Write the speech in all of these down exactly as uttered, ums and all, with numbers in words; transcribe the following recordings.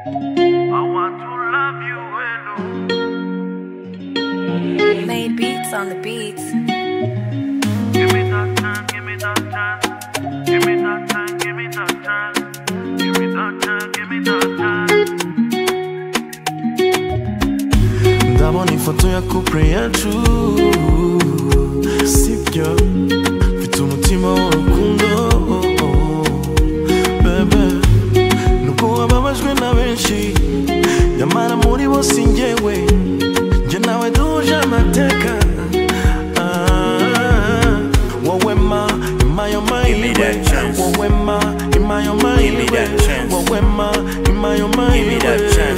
I want to love you alone. Made beats on the beats. Give me that time, give me that time. Give me that time, give me that time. Give me that time, give me that time. Ndabona ifoto ya couple yacu, sibyo mfite umutima w'urukundo, bebe nubwo wababajwe na benshi, nyamara muri bo si njyewe, njye nawe duhuje amateka. Wowe ma imayo mayiriwe, wowe ma imayo mayiriwe, wowe ma imayo mayiriwe,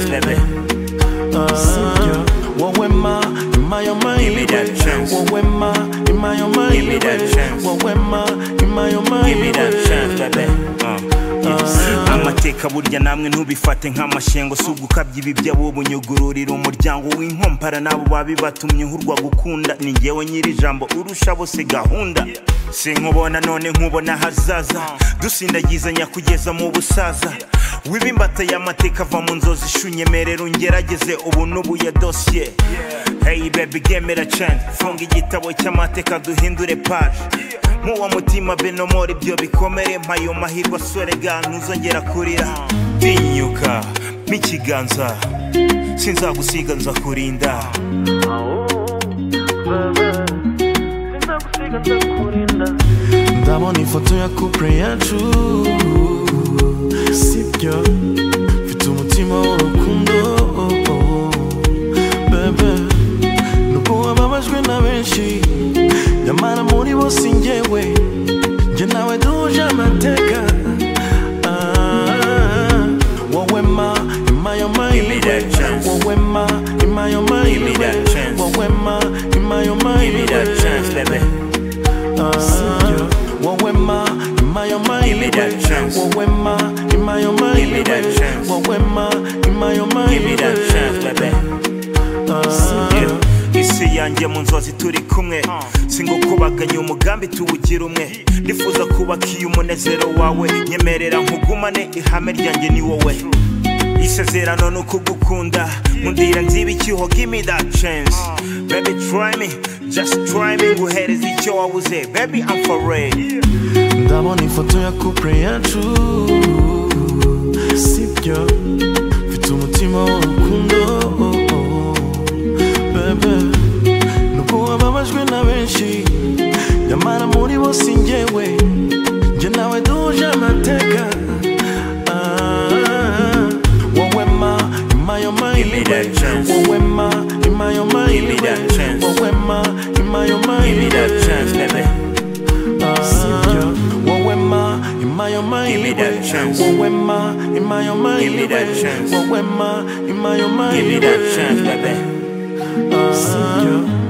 sibyo wowe ma imayo mayiriwe, wowe ma imayo mayiriwe, wowe ma imayo mayiriwe. Amateka burya namwe ntubifate nk'amashengo, si ugukabya ibi by'abubunyugururira umuryango w'inkompara nabo babibatumye uhurwa gukunda. Ni njyewe nyiri ijambo urusha bose gahunda, sinkubona none nkubona hazaza, dusindagizanya kugeza mu busaza. Wibimbata y'amateka ava mu nzozi shunyemerera ungerageze ubu n'ubu ya dosiye. Hey baby gemera chant, funga igitabo cy'amateka duhindure page. Muwa mutima benomora ibyo bikomere, mpayo mahirwe asorega ntuzongera kurira. Tinyuka mikiganza, sinzagusiga nza kurinda. Ndabona ifoto ya couple yacu, sibyo mfite umutima w'urukundo, bebe nubwo wababajwe na benshi, nyamara muri bo si njyewe, njye nawe duhuje amateka. Wowe ma imayo mayiriwe, wowe ma imayo mayiriwe, wowe ma imayo mayiriwe, sibyo wowe ma imayo mayiriwe, wowe ma imayo mayiriwe, wowe ma imayo mayiriwe, sibyo isi yanjye mu nzozi turi kumwe, singukubaganya umugambi tuwugira umwe. Ndifuza kubaka iyo umunezero wawe, nyemerera nkugumane ihame ryanjye ni wowe. Isezerano ni ukugukunda, mundira nzibikiho, give me that chance. Baby try me, just try me, nguhereza icyo wabuze, baby I'm for real. Ndabona ifoto ya couple yacu, sibyo mfite umutima w'urukundo, bebe nubwo wababajwe na benshi, nyamara muri bo si njyewe, njye nawe duhuje amateka. Wowe ma imayo mayiriwe, wowe ma imayo mayiriwe, wowe ma imayo mayiriwe, sibyo wowe ma imayo mayiriwe, wowe ma imayo mayiriwe, wowe ma imayo mayiriwe, sibyo